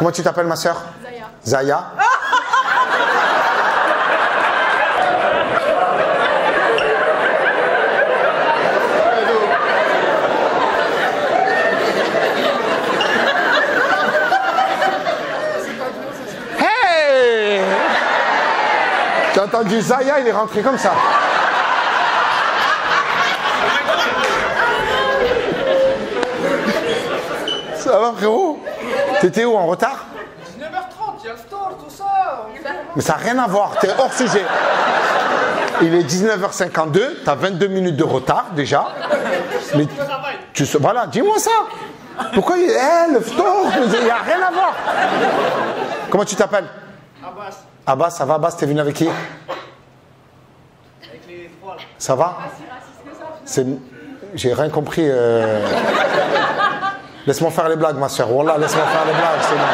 Comment tu t'appelles, ma soeur? Zaya. Zaya. Hey! Tu as entendu Zaya, il est rentré comme ça. Ça va, frérot? T'étais où, en retard? 19h30, il y a le store, tout ça. Mais ça n'a rien à voir, t'es hors sujet. Il est 19h52, t'as 22 minutes de retard déjà. Mais voilà, dis-moi ça. Pourquoi il le store? Il n'y a rien à voir. Comment tu t'appelles? Abbas, Abbas, ça va? Abbas, t'es venu avec qui? avec les trois là. Ça va? J'ai rien compris. Laisse-moi faire les blagues, ma soeur. Wallah, laisse-moi faire les blagues, c'est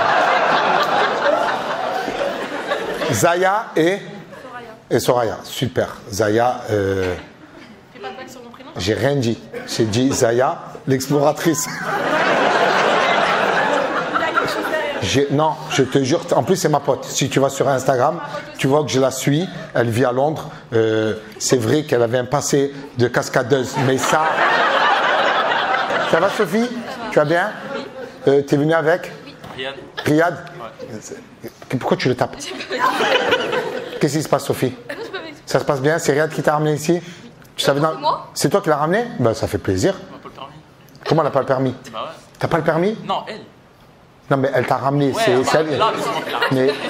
bon. Zaya et Soraya. Super. Zaya, Fais pas de blague sur mon prénom. j'ai rien dit. J'ai dit Zaya, l'exploratrice. Non, je te jure. En plus, c'est ma pote. Si tu vas sur Instagram, tu vois que je la suis. Elle vit à Londres. C'est vrai qu'elle avait un passé de cascadeuse. Mais ça... Ça va, Sophie? Tu vas bien? T'es venue avec? Riyad. Riyad? Ouais. Pourquoi tu le tapes? Qu'est-ce qui se passe, Sophie? Ça se passe bien? C'est Riyad qui t'a ramené ici? Tu savais dans... Moi? C'est toi qui l'as ramené? Ben, ça fait plaisir. On n'a pas le permis. Comment elle n'a pas le permis? Bah ouais. T'as pas le permis? Non, elle. Non, mais elle t'a ramené. Ouais, c'est bah, elle. là, mais c'est moi qui l'a ramené. Mais...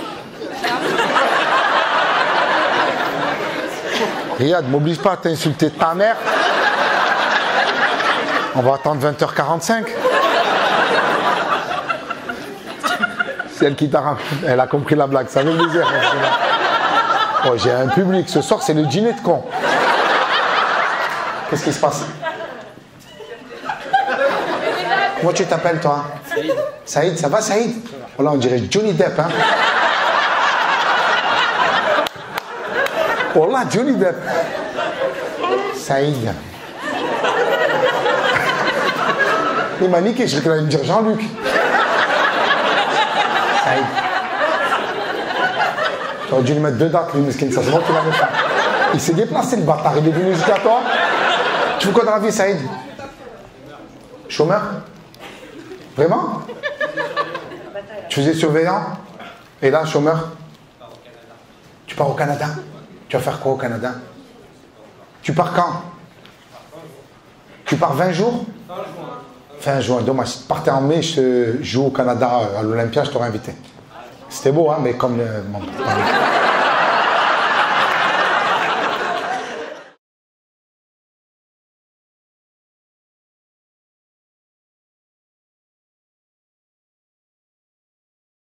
Riyad, m'oblige pas à t'insulter ta mère. On va attendre 20h45. C'est elle qui t'a ramené. Elle a compris la blague. Ça veut dire. Oh, j'ai un public. Ce soir, c'est le dîner de con. Qu'est-ce qui se passe? Comment tu t'appelles, toi? Saïd. Saïd, ça va, Saïd? Voilà, on dirait Johnny Depp, hein? Wallah, Johnny Depp. Saïd. Il m'a niqué, je crois qu'il allait me dire Jean-Luc. Saïd. Tu aurais dû lui mettre 2 dates, lui, mesquine, ça se voit qu'il avait pas. Il s'est déplacé, le bâtard, il est venu jusqu'à toi. Tu fais quoi dans la vie, Saïd? Chômeur? Vraiment? Tu faisais surveillant? Et là, chômeur? Tu pars au Canada? Tu vas faire quoi au Canada? Tu pars quand? Tu pars 20 jours? Fin juin, dommage. Si tu partais en mai, je joue au Canada à l'Olympia, je t'aurais invité. C'était beau, hein, mais comme...